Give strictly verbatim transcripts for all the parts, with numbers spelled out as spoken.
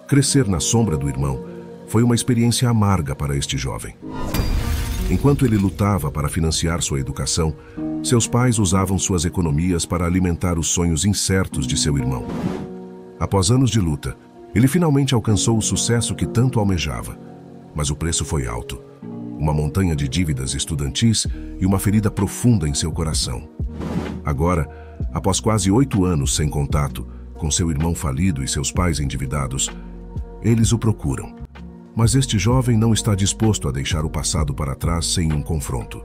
Crescer na sombra do irmão foi uma experiência amarga para este jovem. Enquanto ele lutava para financiar sua educação, seus pais usavam suas economias para alimentar os sonhos incertos de seu irmão. Após anos de luta, ele finalmente alcançou o sucesso que tanto almejava, mas o preço foi alto. Uma montanha de dívidas estudantis e uma ferida profunda em seu coração. Agora, após quase oito anos sem contato, com seu irmão falido e seus pais endividados, eles o procuram. Mas este jovem não está disposto a deixar o passado para trás sem um confronto.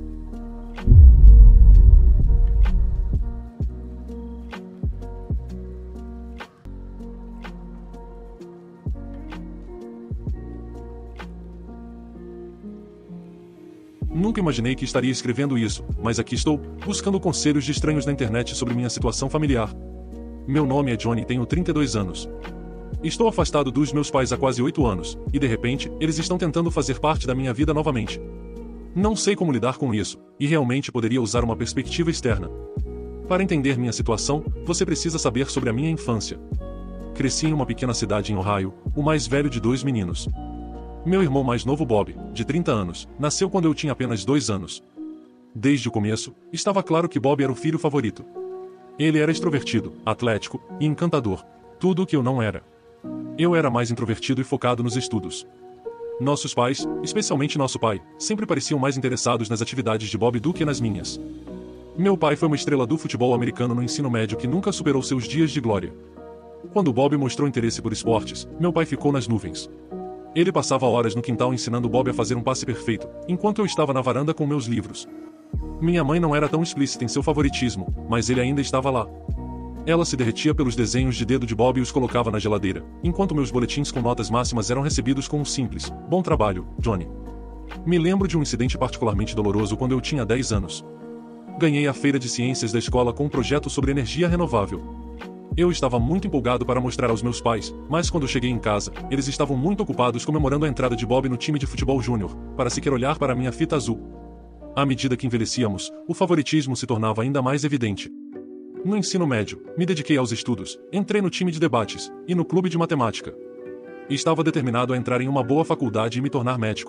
Nunca imaginei que estaria escrevendo isso, mas aqui estou, buscando conselhos de estranhos na internet sobre minha situação familiar. Meu nome é Johnny e tenho trinta e dois anos. Estou afastado dos meus pais há quase oito anos, e de repente, eles estão tentando fazer parte da minha vida novamente. Não sei como lidar com isso, e realmente poderia usar uma perspectiva externa. Para entender minha situação, você precisa saber sobre a minha infância. Cresci em uma pequena cidade em Ohio, o mais velho de dois meninos. Meu irmão mais novo Bob, de trinta anos, nasceu quando eu tinha apenas dois anos. Desde o começo, estava claro que Bob era o filho favorito. Ele era extrovertido, atlético e encantador, tudo o que eu não era. Eu era mais introvertido e focado nos estudos. Nossos pais, especialmente nosso pai, sempre pareciam mais interessados nas atividades de Bob do que nas minhas. Meu pai foi uma estrela do futebol americano no ensino médio que nunca superou seus dias de glória. Quando Bob mostrou interesse por esportes, meu pai ficou nas nuvens. Ele passava horas no quintal ensinando Bob a fazer um passe perfeito, enquanto eu estava na varanda com meus livros. Minha mãe não era tão explícita em seu favoritismo, mas ele ainda estava lá. Ela se derretia pelos desenhos de dedo de Bob e os colocava na geladeira, enquanto meus boletins com notas máximas eram recebidos com um simples, bom trabalho, Johnny. Me lembro de um incidente particularmente doloroso quando eu tinha dez anos. Ganhei a feira de ciências da escola com um projeto sobre energia renovável. Eu estava muito empolgado para mostrar aos meus pais, mas quando cheguei em casa, eles estavam muito ocupados comemorando a entrada de Bob no time de futebol júnior, para sequer olhar para minha fita azul. À medida que envelhecíamos, o favoritismo se tornava ainda mais evidente. No ensino médio, me dediquei aos estudos, entrei no time de debates e no clube de matemática. Estava determinado a entrar em uma boa faculdade e me tornar médico.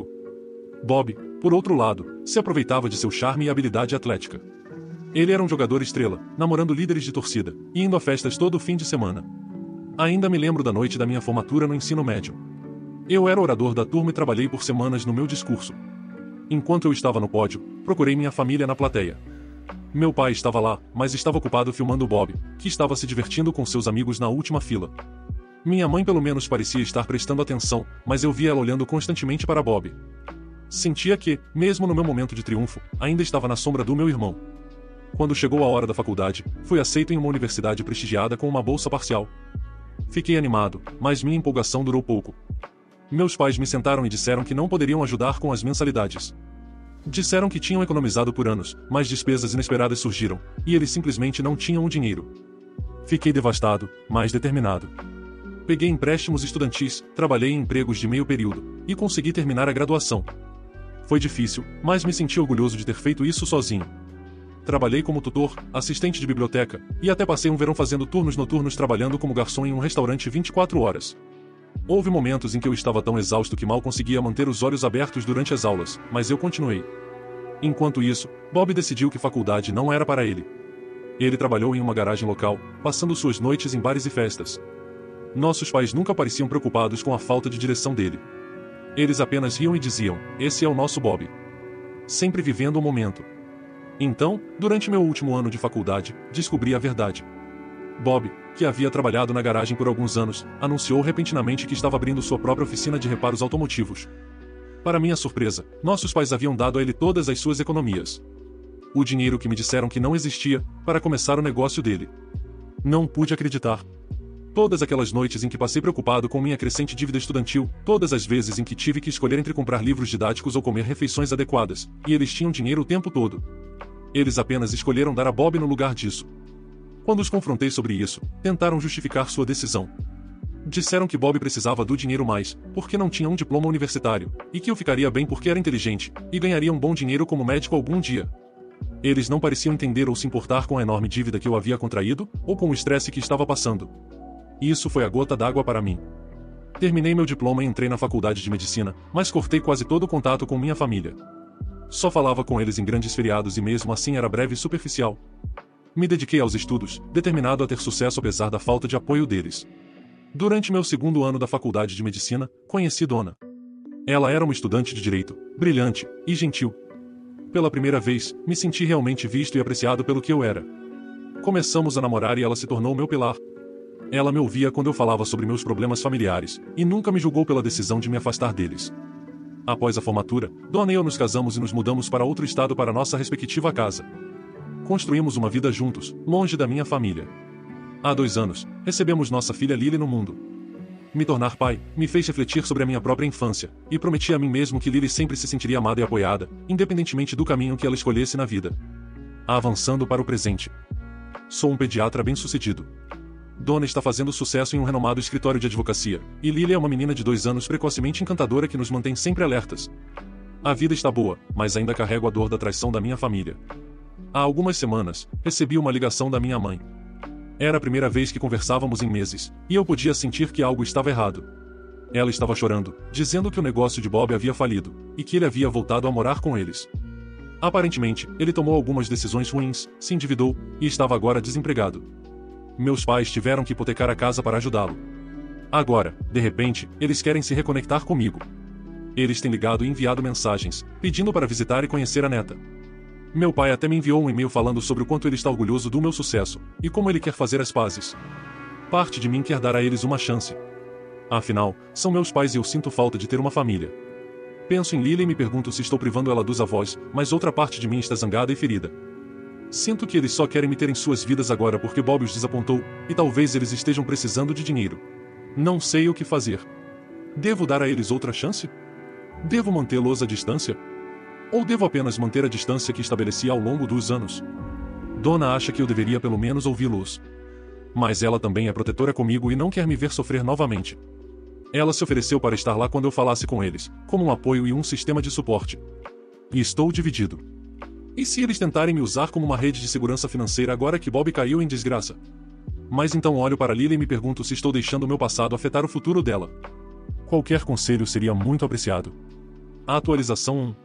Bob, por outro lado, se aproveitava de seu charme e habilidade atlética. Ele era um jogador estrela, namorando líderes de torcida e indo a festas todo fim de semana. Ainda me lembro da noite da minha formatura no ensino médio. Eu era orador da turma e trabalhei por semanas no meu discurso. Enquanto eu estava no pódio, procurei minha família na plateia. Meu pai estava lá, mas estava ocupado filmando Bob, que estava se divertindo com seus amigos na última fila. Minha mãe pelo menos parecia estar prestando atenção, mas eu via ela olhando constantemente para Bob. Sentia que, mesmo no meu momento de triunfo, ainda estava na sombra do meu irmão. Quando chegou a hora da faculdade, fui aceito em uma universidade prestigiada com uma bolsa parcial. Fiquei animado, mas minha empolgação durou pouco. Meus pais me sentaram e disseram que não poderiam ajudar com as mensalidades. Disseram que tinham economizado por anos, mas despesas inesperadas surgiram, e eles simplesmente não tinham o dinheiro. Fiquei devastado, mas determinado. Peguei empréstimos estudantis, trabalhei em empregos de meio período, e consegui terminar a graduação. Foi difícil, mas me senti orgulhoso de ter feito isso sozinho. Trabalhei como tutor, assistente de biblioteca, e até passei um verão fazendo turnos noturnos trabalhando como garçom em um restaurante vinte e quatro horas. Houve momentos em que eu estava tão exausto que mal conseguia manter os olhos abertos durante as aulas, mas eu continuei. Enquanto isso, Bob decidiu que faculdade não era para ele. Ele trabalhou em uma garagem local, passando suas noites em bares e festas. Nossos pais nunca pareciam preocupados com a falta de direção dele. Eles apenas riam e diziam, esse é o nosso Bob. Sempre vivendo o momento. Então, durante meu último ano de faculdade, descobri a verdade. Bob, que havia trabalhado na garagem por alguns anos, anunciou repentinamente que estava abrindo sua própria oficina de reparos automotivos. Para minha surpresa, nossos pais haviam dado a ele todas as suas economias. O dinheiro que me disseram que não existia, para começar o negócio dele. Não pude acreditar. Todas aquelas noites em que passei preocupado com minha crescente dívida estudantil, todas as vezes em que tive que escolher entre comprar livros didáticos ou comer refeições adequadas, e eles tinham dinheiro o tempo todo. Eles apenas escolheram dar a Bob no lugar disso. Quando os confrontei sobre isso, tentaram justificar sua decisão. Disseram que Bob precisava do dinheiro mais, porque não tinha um diploma universitário, e que eu ficaria bem porque era inteligente, e ganharia um bom dinheiro como médico algum dia. Eles não pareciam entender ou se importar com a enorme dívida que eu havia contraído, ou com o estresse que estava passando. Isso foi a gota d'água para mim. Terminei meu diploma e entrei na faculdade de medicina, mas cortei quase todo o contato com minha família. Só falava com eles em grandes feriados e mesmo assim era breve e superficial. Me dediquei aos estudos, determinado a ter sucesso apesar da falta de apoio deles. Durante meu segundo ano da faculdade de medicina, conheci Dona. Ela era uma estudante de direito, brilhante e gentil. Pela primeira vez, me senti realmente visto e apreciado pelo que eu era. Começamos a namorar e ela se tornou meu pilar. Ela me ouvia quando eu falava sobre meus problemas familiares, e nunca me julgou pela decisão de me afastar deles. Após a formatura, Dona e eu nos casamos e nos mudamos para outro estado para nossa respectiva casa. Construímos uma vida juntos, longe da minha família. Há dois anos, recebemos nossa filha Lily no mundo. Me tornar pai me fez refletir sobre a minha própria infância, e prometi a mim mesmo que Lily sempre se sentiria amada e apoiada, independentemente do caminho que ela escolhesse na vida. Avançando para o presente. Sou um pediatra bem-sucedido. Dona está fazendo sucesso em um renomado escritório de advocacia, e Lily é uma menina de dois anos precocemente encantadora que nos mantém sempre alertas. A vida está boa, mas ainda carrego a dor da traição da minha família. Há algumas semanas, recebi uma ligação da minha mãe. Era a primeira vez que conversávamos em meses, e eu podia sentir que algo estava errado. Ela estava chorando, dizendo que o negócio de Bob havia falido, e que ele havia voltado a morar com eles. Aparentemente, ele tomou algumas decisões ruins, se endividou, e estava agora desempregado. Meus pais tiveram que hipotecar a casa para ajudá-lo. Agora, de repente, eles querem se reconectar comigo. Eles têm ligado e enviado mensagens, pedindo para visitar e conhecer a neta. Meu pai até me enviou um e-mail falando sobre o quanto ele está orgulhoso do meu sucesso, e como ele quer fazer as pazes. Parte de mim quer dar a eles uma chance. Afinal, são meus pais e eu sinto falta de ter uma família. Penso em Lily e me pergunto se estou privando ela dos avós, mas outra parte de mim está zangada e ferida. Sinto que eles só querem me ter em suas vidas agora porque Bob os desapontou, e talvez eles estejam precisando de dinheiro. Não sei o que fazer. Devo dar a eles outra chance? Devo mantê-los à distância? Ou devo apenas manter a distância que estabeleci ao longo dos anos? Dona acha que eu deveria pelo menos ouvi-los. Mas ela também é protetora comigo e não quer me ver sofrer novamente. Ela se ofereceu para estar lá quando eu falasse com eles, como um apoio e um sistema de suporte. E estou dividido. E se eles tentarem me usar como uma rede de segurança financeira agora que Bob caiu em desgraça? Mas então olho para Lily e me pergunto se estou deixando o meu passado afetar o futuro dela. Qualquer conselho seria muito apreciado. A atualização um.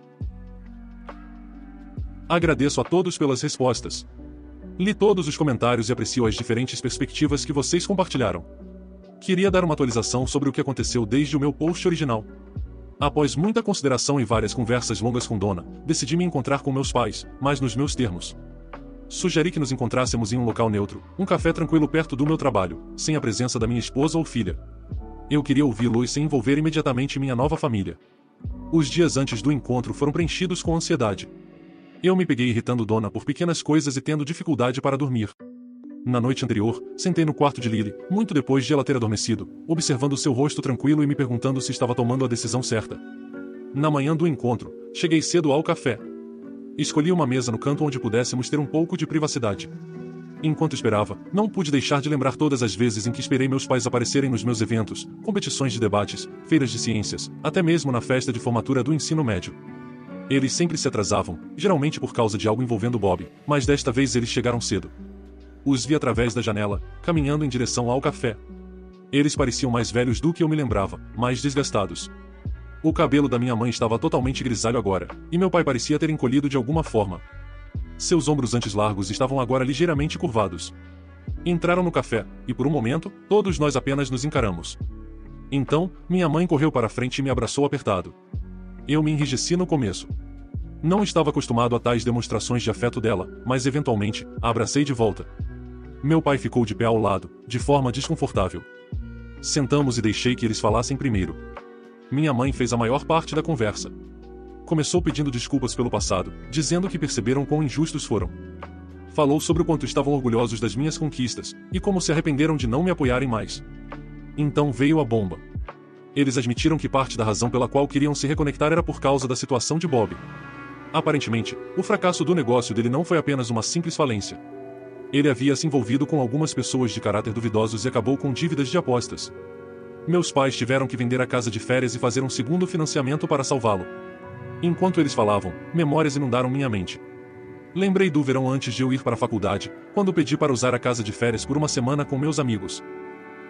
Agradeço a todos pelas respostas. Li todos os comentários e aprecio as diferentes perspectivas que vocês compartilharam. Queria dar uma atualização sobre o que aconteceu desde o meu post original. Após muita consideração e várias conversas longas com Dona, decidi me encontrar com meus pais, mas nos meus termos. Sugeri que nos encontrássemos em um local neutro, um café tranquilo perto do meu trabalho, sem a presença da minha esposa ou filha. Eu queria ouvi-los sem envolver imediatamente minha nova família. Os dias antes do encontro foram preenchidos com ansiedade. Eu me peguei irritando Dona por pequenas coisas e tendo dificuldade para dormir. Na noite anterior, sentei no quarto de Lily, muito depois de ela ter adormecido, observando seu rosto tranquilo e me perguntando se estava tomando a decisão certa. Na manhã do encontro, cheguei cedo ao café. Escolhi uma mesa no canto onde pudéssemos ter um pouco de privacidade. Enquanto esperava, não pude deixar de lembrar todas as vezes em que esperei meus pais aparecerem nos meus eventos, competições de debates, feiras de ciências, até mesmo na festa de formatura do ensino médio. Eles sempre se atrasavam, geralmente por causa de algo envolvendo Bob, mas desta vez eles chegaram cedo. Os vi através da janela, caminhando em direção ao café. Eles pareciam mais velhos do que eu me lembrava, mais desgastados. O cabelo da minha mãe estava totalmente grisalho agora, e meu pai parecia ter encolhido de alguma forma. Seus ombros antes largos estavam agora ligeiramente curvados. Entraram no café, e por um momento, todos nós apenas nos encaramos. Então, minha mãe correu para a frente e me abraçou apertado. Eu me enrijeci no começo. Não estava acostumado a tais demonstrações de afeto dela, mas eventualmente, a abracei de volta. Meu pai ficou de pé ao lado, de forma desconfortável. Sentamos e deixei que eles falassem primeiro. Minha mãe fez a maior parte da conversa. Começou pedindo desculpas pelo passado, dizendo que perceberam quão injustos foram. Falou sobre o quanto estavam orgulhosos das minhas conquistas, e como se arrependeram de não me apoiarem mais. Então veio a bomba. Eles admitiram que parte da razão pela qual queriam se reconectar era por causa da situação de Bob. Aparentemente, o fracasso do negócio dele não foi apenas uma simples falência. Ele havia se envolvido com algumas pessoas de caráter duvidosos e acabou com dívidas de apostas. Meus pais tiveram que vender a casa de férias e fazer um segundo financiamento para salvá-lo. Enquanto eles falavam, memórias inundaram minha mente. Lembrei do verão antes de eu ir para a faculdade, quando pedi para usar a casa de férias por uma semana com meus amigos.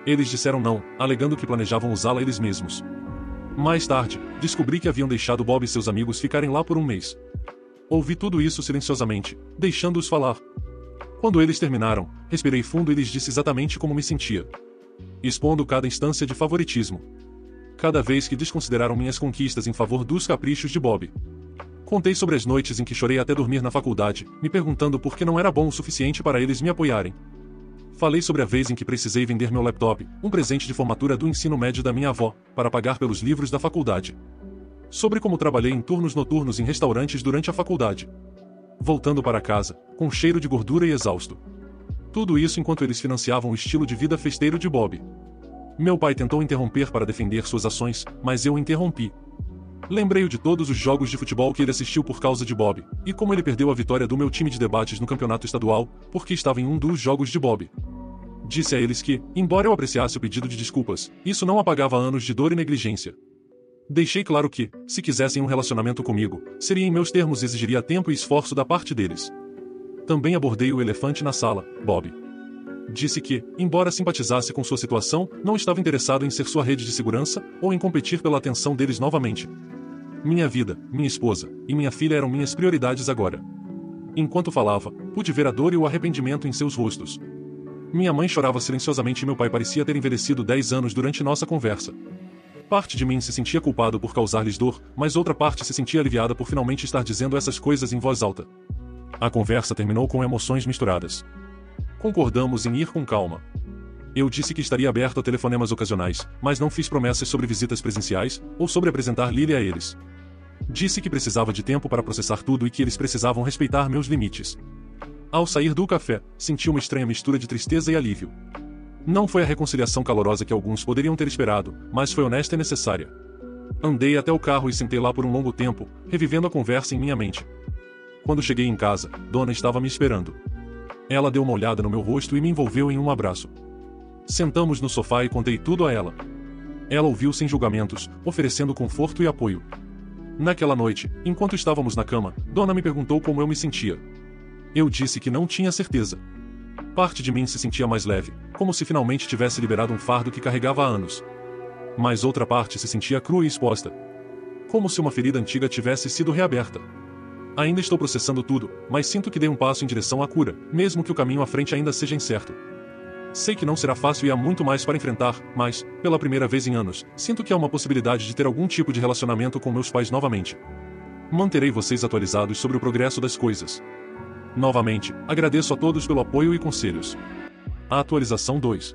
Eles disseram não, alegando que planejavam usá-la eles mesmos. Mais tarde, descobri que haviam deixado Bob e seus amigos ficarem lá por um mês. Ouvi tudo isso silenciosamente, deixando-os falar. Quando eles terminaram, respirei fundo e lhes disse exatamente como me sentia. Expondo cada instância de favoritismo. Cada vez que desconsideraram minhas conquistas em favor dos caprichos de Bob. Contei sobre as noites em que chorei até dormir na faculdade, me perguntando por que não era bom o suficiente para eles me apoiarem. Falei sobre a vez em que precisei vender meu laptop, um presente de formatura do ensino médio da minha avó, para pagar pelos livros da faculdade. Sobre como trabalhei em turnos noturnos em restaurantes durante a faculdade. Voltando para casa, com cheiro de gordura e exausto. Tudo isso enquanto eles financiavam o estilo de vida festeiro de Bob. Meu pai tentou interromper para defender suas ações, mas eu o interrompi. Lembrei-o de todos os jogos de futebol que ele assistiu por causa de Bob, e como ele perdeu a vitória do meu time de debates no campeonato estadual, porque estava em um dos jogos de Bob. Disse a eles que, embora eu apreciasse o pedido de desculpas, isso não apagava anos de dor e negligência. Deixei claro que, se quisessem um relacionamento comigo, seria em meus termos e exigiria tempo e esforço da parte deles. Também abordei o elefante na sala, Bob. Disse que, embora simpatizasse com sua situação, não estava interessado em ser sua rede de segurança ou em competir pela atenção deles novamente. Minha vida, minha esposa e minha filha eram minhas prioridades agora. Enquanto falava, pude ver a dor e o arrependimento em seus rostos. Minha mãe chorava silenciosamente e meu pai parecia ter envelhecido dez anos durante nossa conversa. Parte de mim se sentia culpado por causar-lhes dor, mas outra parte se sentia aliviada por finalmente estar dizendo essas coisas em voz alta. A conversa terminou com emoções misturadas. Concordamos em ir com calma. Eu disse que estaria aberto a telefonemas ocasionais, mas não fiz promessas sobre visitas presenciais ou sobre apresentar Lily a eles. Disse que precisava de tempo para processar tudo e que eles precisavam respeitar meus limites. Ao sair do café, senti uma estranha mistura de tristeza e alívio. Não foi a reconciliação calorosa que alguns poderiam ter esperado, mas foi honesta e necessária. Andei até o carro e sentei lá por um longo tempo, revivendo a conversa em minha mente. Quando cheguei em casa, Donna estava me esperando. Ela deu uma olhada no meu rosto e me envolveu em um abraço. Sentamos no sofá e contei tudo a ela. Ela ouviu sem julgamentos, oferecendo conforto e apoio. Naquela noite, enquanto estávamos na cama, Donna me perguntou como eu me sentia. Eu disse que não tinha certeza. Parte de mim se sentia mais leve, como se finalmente tivesse liberado um fardo que carregava há anos. Mas outra parte se sentia crua e exposta. Como se uma ferida antiga tivesse sido reaberta. Ainda estou processando tudo, mas sinto que dei um passo em direção à cura, mesmo que o caminho à frente ainda seja incerto. Sei que não será fácil e há muito mais para enfrentar, mas, pela primeira vez em anos, sinto que há uma possibilidade de ter algum tipo de relacionamento com meus pais novamente. Manterei vocês atualizados sobre o progresso das coisas. Novamente, agradeço a todos pelo apoio e conselhos. A atualização dois.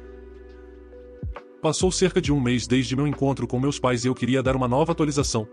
Passou cerca de um mês desde meu encontro com meus pais e eu queria dar uma nova atualização.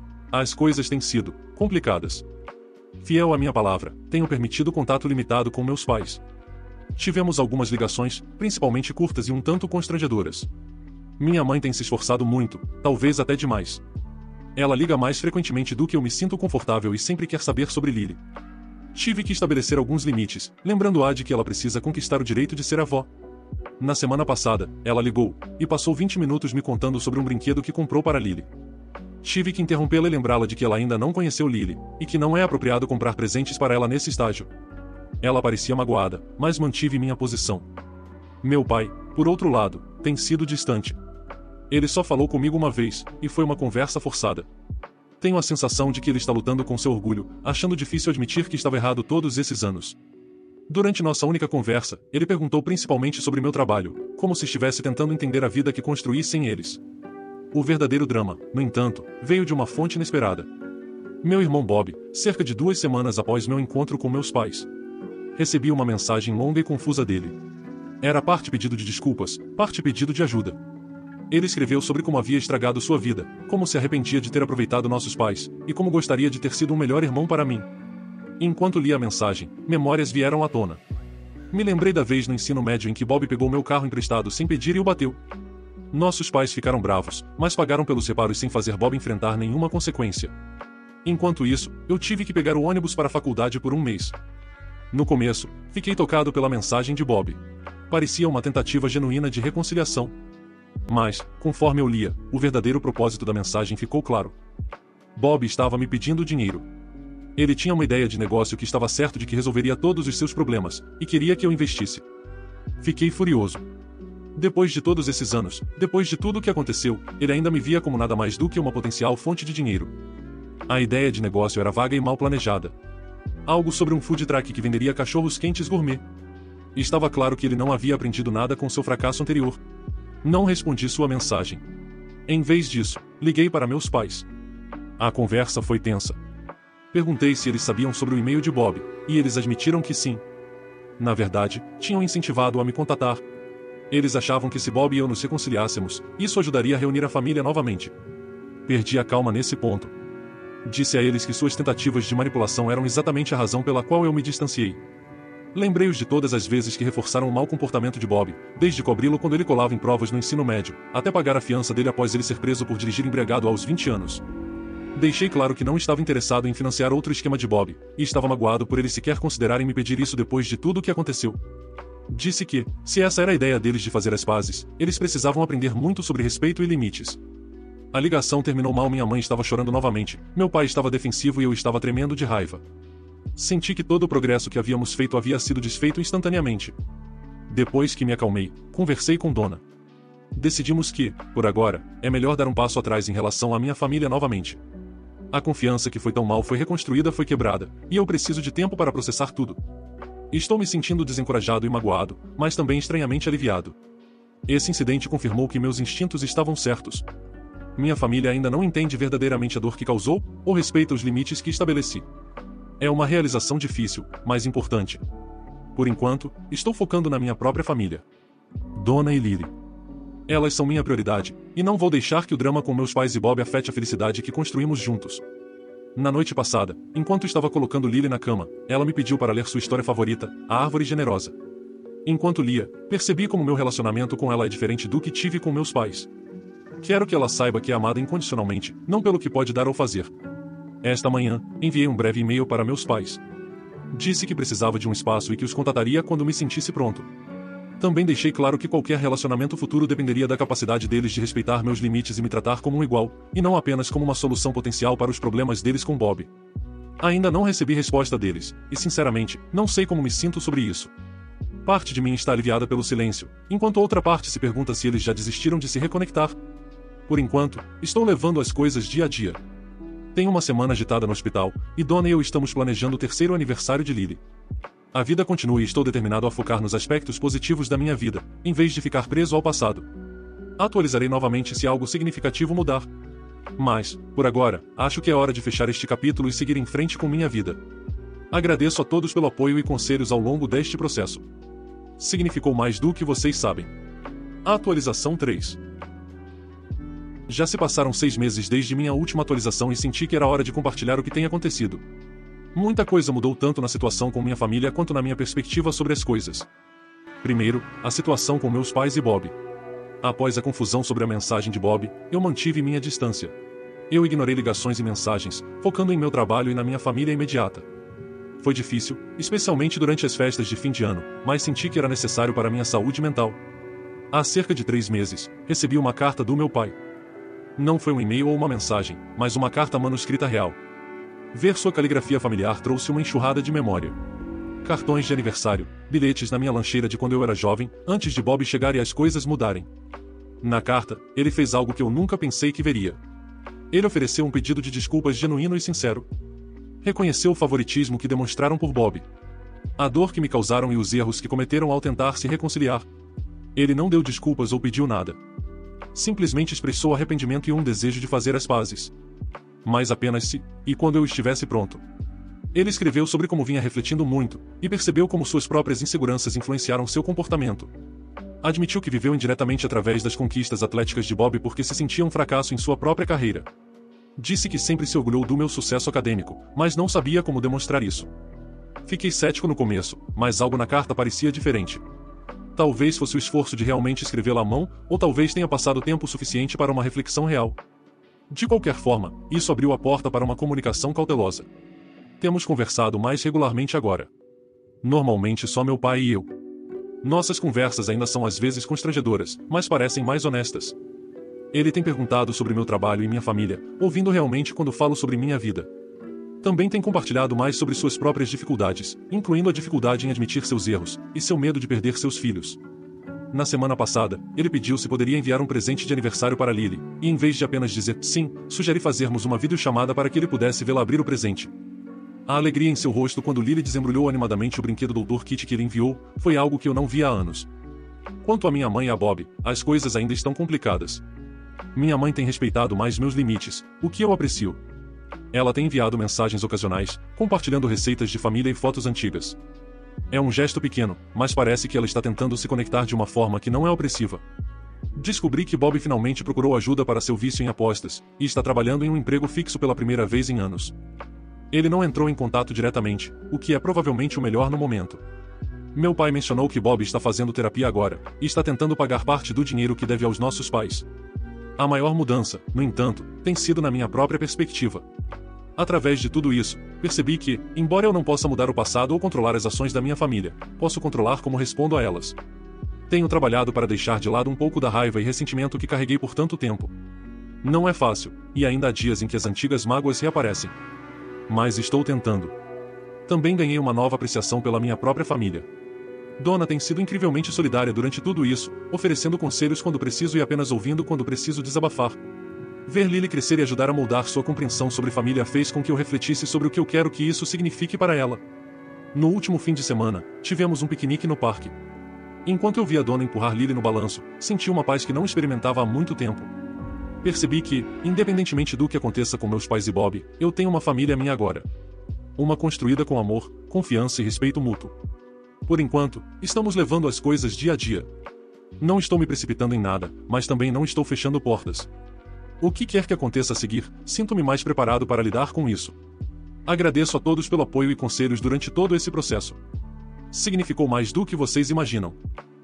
As coisas têm sido complicadas. Fiel à minha palavra, tenho permitido contato limitado com meus pais. Tivemos algumas ligações, principalmente curtas e um tanto constrangedoras. Minha mãe tem se esforçado muito, talvez até demais. Ela liga mais frequentemente do que eu me sinto confortável e sempre quer saber sobre Lily. Tive que estabelecer alguns limites, lembrando-a de que ela precisa conquistar o direito de ser avó. Na semana passada, ela ligou, e passou vinte minutos me contando sobre um brinquedo que comprou para Lily. Tive que interrompê-la e lembrá-la de que ela ainda não conheceu Lily, e que não é apropriado comprar presentes para ela nesse estágio. Ela parecia magoada, mas mantive minha posição. Meu pai, por outro lado, tem sido distante. Ele só falou comigo uma vez, e foi uma conversa forçada. Tenho a sensação de que ele está lutando com seu orgulho, achando difícil admitir que estava errado todos esses anos. Durante nossa única conversa, ele perguntou principalmente sobre meu trabalho, como se estivesse tentando entender a vida que construí sem eles. O verdadeiro drama, no entanto, veio de uma fonte inesperada. Meu irmão Bob, cerca de duas semanas após meu encontro com meus pais. Recebi uma mensagem longa e confusa dele. Era parte pedido de desculpas, parte pedido de ajuda. Ele escreveu sobre como havia estragado sua vida, como se arrependia de ter aproveitado nossos pais, e como gostaria de ter sido um melhor irmão para mim. Enquanto lia a mensagem, memórias vieram à tona. Me lembrei da vez no ensino médio em que Bob pegou meu carro emprestado sem pedir e o bateu. Nossos pais ficaram bravos, mas pagaram pelos reparos sem fazer Bob enfrentar nenhuma consequência. Enquanto isso, eu tive que pegar o ônibus para a faculdade por um mês. No começo, fiquei tocado pela mensagem de Bob. Parecia uma tentativa genuína de reconciliação. Mas, conforme eu lia, o verdadeiro propósito da mensagem ficou claro. Bob estava me pedindo dinheiro. Ele tinha uma ideia de negócio que estava certo de que resolveria todos os seus problemas, e queria que eu investisse. Fiquei furioso. Depois de todos esses anos, depois de tudo o que aconteceu, ele ainda me via como nada mais do que uma potencial fonte de dinheiro. A ideia de negócio era vaga e mal planejada. Algo sobre um food truck que venderia cachorros quentes gourmet. Estava claro que ele não havia aprendido nada com seu fracasso anterior. Não respondi sua mensagem. Em vez disso, liguei para meus pais. A conversa foi tensa. Perguntei se eles sabiam sobre o e-mail de Bob, e eles admitiram que sim. Na verdade, tinham incentivado-o a me contatar. Eles achavam que se Bob e eu nos reconciliássemos, isso ajudaria a reunir a família novamente. Perdi a calma nesse ponto. Disse a eles que suas tentativas de manipulação eram exatamente a razão pela qual eu me distanciei. Lembrei-os de todas as vezes que reforçaram o mau comportamento de Bob, desde cobri-lo quando ele colava em provas no ensino médio, até pagar a fiança dele após ele ser preso por dirigir embriagado aos vinte anos. Deixei claro que não estava interessado em financiar outro esquema de Bob, e estava magoado por eles sequer considerarem me pedir isso depois de tudo o que aconteceu. Disse que, se essa era a ideia deles de fazer as pazes, eles precisavam aprender muito sobre respeito e limites. A ligação terminou mal. Minha mãe estava chorando novamente, meu pai estava defensivo e eu estava tremendo de raiva. Senti que todo o progresso que havíamos feito havia sido desfeito instantaneamente. Depois que me acalmei, conversei com Dona. Decidimos que, por agora, é melhor dar um passo atrás em relação à minha família novamente. A confiança que foi tão mal foi reconstruída foi quebrada, e eu preciso de tempo para processar tudo. Estou me sentindo desencorajado e magoado, mas também estranhamente aliviado. Esse incidente confirmou que meus instintos estavam certos. Minha família ainda não entende verdadeiramente a dor que causou, ou respeita os limites que estabeleci. É uma realização difícil, mas importante. Por enquanto, estou focando na minha própria família. Dona e Lily. Elas são minha prioridade, e não vou deixar que o drama com meus pais e Bob afete a felicidade que construímos juntos. Na noite passada, enquanto estava colocando Lily na cama, ela me pediu para ler sua história favorita, A Árvore Generosa. Enquanto lia, percebi como meu relacionamento com ela é diferente do que tive com meus pais. Quero que ela saiba que é amada incondicionalmente, não pelo que pode dar ou fazer. Esta manhã, enviei um breve e-mail para meus pais. Disse que precisava de um espaço e que os contataria quando me sentisse pronto. Também deixei claro que qualquer relacionamento futuro dependeria da capacidade deles de respeitar meus limites e me tratar como um igual, e não apenas como uma solução potencial para os problemas deles com Bob. Ainda não recebi resposta deles, e sinceramente, não sei como me sinto sobre isso. Parte de mim está aliviada pelo silêncio, enquanto outra parte se pergunta se eles já desistiram de se reconectar. Por enquanto, estou levando as coisas dia a dia. Tenho uma semana agitada no hospital, e Dona e eu estamos planejando o terceiro aniversário de Lily. A vida continua e estou determinado a focar nos aspectos positivos da minha vida, em vez de ficar preso ao passado. Atualizarei novamente se algo significativo mudar. Mas, por agora, acho que é hora de fechar este capítulo e seguir em frente com minha vida. Agradeço a todos pelo apoio e conselhos ao longo deste processo. Significou mais do que vocês sabem. Atualização três. Já se passaram seis meses desde minha última atualização e senti que era hora de compartilhar o que tem acontecido. Muita coisa mudou tanto na situação com minha família quanto na minha perspectiva sobre as coisas. Primeiro, a situação com meus pais e Bob. Após a confusão sobre a mensagem de Bob, eu mantive minha distância. Eu ignorei ligações e mensagens, focando em meu trabalho e na minha família imediata. Foi difícil, especialmente durante as festas de fim de ano, mas senti que era necessário para minha saúde mental. Há cerca de três meses, recebi uma carta do meu pai. Não foi um e-mail ou uma mensagem, mas uma carta manuscrita real. Ver sua caligrafia familiar trouxe uma enxurrada de memória. Cartões de aniversário, bilhetes na minha lancheira de quando eu era jovem, antes de Bob chegar e as coisas mudarem. Na carta, ele fez algo que eu nunca pensei que veria. Ele ofereceu um pedido de desculpas genuíno e sincero. Reconheceu o favoritismo que demonstraram por Bob. A dor que me causaram e os erros que cometeram ao tentar se reconciliar. Ele não deu desculpas ou pediu nada. Simplesmente expressou arrependimento e um desejo de fazer as pazes. Mas apenas se, e quando eu estivesse pronto. Ele escreveu sobre como vinha refletindo muito, e percebeu como suas próprias inseguranças influenciaram seu comportamento. Admitiu que viveu indiretamente através das conquistas atléticas de Bob porque se sentia um fracasso em sua própria carreira. Disse que sempre se orgulhou do meu sucesso acadêmico, mas não sabia como demonstrar isso. Fiquei cético no começo, mas algo na carta parecia diferente. Talvez fosse o esforço de realmente escrevê-la à mão, ou talvez tenha passado tempo suficiente para uma reflexão real. De qualquer forma, isso abriu a porta para uma comunicação cautelosa. Temos conversado mais regularmente agora. Normalmente só meu pai e eu. Nossas conversas ainda são às vezes constrangedoras, mas parecem mais honestas. Ele tem perguntado sobre meu trabalho e minha família, ouvindo realmente quando falo sobre minha vida. Também tem compartilhado mais sobre suas próprias dificuldades, incluindo a dificuldade em admitir seus erros, e seu medo de perder seus filhos. Na semana passada, ele pediu se poderia enviar um presente de aniversário para Lily, e em vez de apenas dizer sim, sugeri fazermos uma videochamada para que ele pudesse vê-la abrir o presente. A alegria em seu rosto quando Lily desembrulhou animadamente o brinquedo doutor Kit que ele enviou, foi algo que eu não via há anos. Quanto a minha mãe e a Bob, as coisas ainda estão complicadas. Minha mãe tem respeitado mais meus limites, o que eu aprecio. Ela tem enviado mensagens ocasionais, compartilhando receitas de família e fotos antigas. É um gesto pequeno, mas parece que ela está tentando se conectar de uma forma que não é opressiva. Descobri que Bob finalmente procurou ajuda para seu vício em apostas, e está trabalhando em um emprego fixo pela primeira vez em anos. Ele não entrou em contato diretamente, o que é provavelmente o melhor no momento. Meu pai mencionou que Bob está fazendo terapia agora, e está tentando pagar parte do dinheiro que deve aos nossos pais. A maior mudança, no entanto, tem sido na minha própria perspectiva. Através de tudo isso, percebi que, embora eu não possa mudar o passado ou controlar as ações da minha família, posso controlar como respondo a elas. Tenho trabalhado para deixar de lado um pouco da raiva e ressentimento que carreguei por tanto tempo. Não é fácil, e ainda há dias em que as antigas mágoas reaparecem. Mas estou tentando. Também ganhei uma nova apreciação pela minha própria família. Donna tem sido incrivelmente solidária durante tudo isso, oferecendo conselhos quando preciso e apenas ouvindo quando preciso desabafar. Ver Lily crescer e ajudar a moldar sua compreensão sobre família fez com que eu refletisse sobre o que eu quero que isso signifique para ela. No último fim de semana, tivemos um piquenique no parque. Enquanto eu via Donna empurrar Lily no balanço, senti uma paz que não experimentava há muito tempo. Percebi que, independentemente do que aconteça com meus pais e Bob, eu tenho uma família minha agora. Uma construída com amor, confiança e respeito mútuo. Por enquanto, estamos levando as coisas dia a dia. Não estou me precipitando em nada, mas também não estou fechando portas. O que quer que aconteça a seguir, sinto-me mais preparado para lidar com isso. Agradeço a todos pelo apoio e conselhos durante todo esse processo. Significou mais do que vocês imaginam.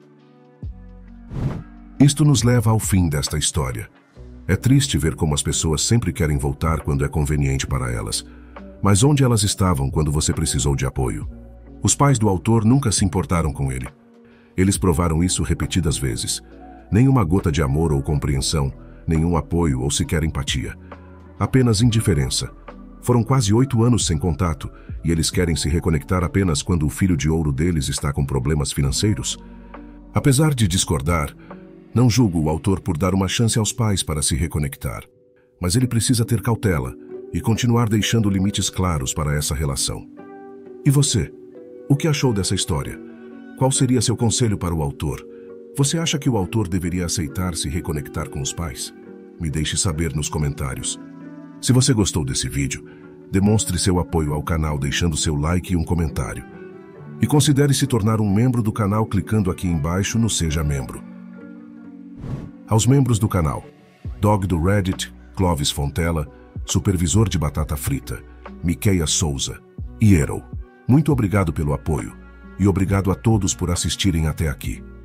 Isto nos leva ao fim desta história. É triste ver como as pessoas sempre querem voltar quando é conveniente para elas. Mas onde elas estavam quando você precisou de apoio? Os pais do autor nunca se importaram com ele. Eles provaram isso repetidas vezes. Nenhuma gota de amor ou compreensão, nenhum apoio ou sequer empatia. Apenas indiferença. Foram quase oito anos sem contato, e eles querem se reconectar apenas quando o filho de ouro deles está com problemas financeiros? Apesar de discordar, não julgo o autor por dar uma chance aos pais para se reconectar. Mas ele precisa ter cautela e continuar deixando limites claros para essa relação. E você? O que achou dessa história? Qual seria seu conselho para o autor? Você acha que o autor deveria aceitar se reconectar com os pais? Me deixe saber nos comentários. Se você gostou desse vídeo, demonstre seu apoio ao canal deixando seu like e um comentário. E considere se tornar um membro do canal clicando aqui embaixo no Seja Membro. Aos membros do canal, Dog do Reddit, Clovis Fontela, Supervisor de Batata Frita, Miqueia Souza e Erol. Muito obrigado pelo apoio, e obrigado a todos por assistirem até aqui.